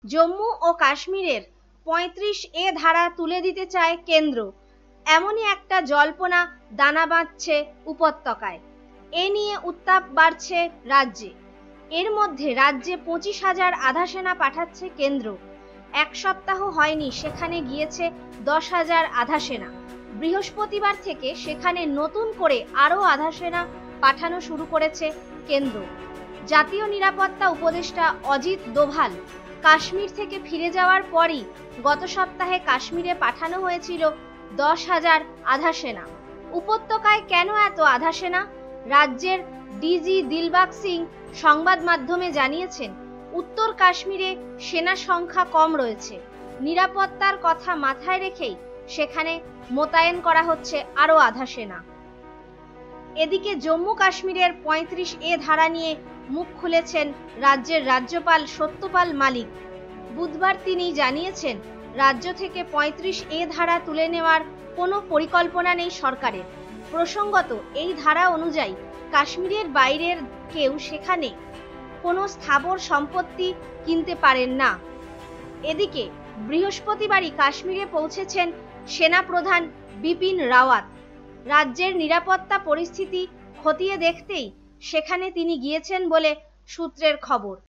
জম্মু ও কাশ্মীরের ৩৫A ধারা তুলে দিতে চায় কেন্দ্র, এমনই একটা জল্পনা দানা বাঁধছে উপত্যকায়। এ নিয়ে উত্তাপ বাড়ছে রাজ্যে। এর মধ্যে রাজ্যে ২৫,০০০ আধা সেনা পাঠাচ্ছে কেন্দ্র। এক সপ্তাহ হয়নি সেখানে গিয়েছে ১০,০০০ আধা সেনা। বৃহস্পতিবার থেকে সেখানে নতুন করে আরও আধা সেনা পাঠানো শুরু করেছে কেন্দ্র। জাতীয় নিরাপত্তা উপদেষ্টা অজিত দোভাল কাশ্মীর থেকে ফিরে যাওয়ার পরই গত সপ্তাহে কাশ্মীরে পাঠানো হয়েছিল ১০,০০০ আধা সেনা। উপত্যকায় কেন এত আধা সেনা? রাজ্যের ডিজি দিলবাগ সিং সংবাদ মাধ্যমে জানিয়েছেন, উত্তর কাশ্মীরে সেনা সংখ্যা কম রয়েছে। নিরাপত্তার কথা মাথায় রেখেই সেখানে মোতায়েন করা হচ্ছে আরও আধা সেনা। এদিকে জম্মু কাশ্মীরের ৩৫A ধারা নিয়ে মুখ খুলেছেন রাজ্যের রাজ্যপাল সত্যপাল মালিক। বুধবার তিনি জানিয়েছেন, রাজ্য থেকে ৩৫A ধারা তুলে নেওয়ার কোনো পরিকল্পনা নেই সরকারের। প্রসঙ্গত, এই ধারা অনুযায়ী কাশ্মীরের বাইরের কেউ সেখানে কোনো স্থাবর সম্পত্তি কিনতে পারেন না। এদিকে বৃহস্পতিবারই কাশ্মীরে পৌঁছেছেন সেনাপ্রধান বিপিন রাওয়াত। রাজ্যের নিরাপত্তা পরিস্থিতি খতিয়ে দেখতেই সেখানে তিনি গিয়েছেন বলে সূত্রের খবর।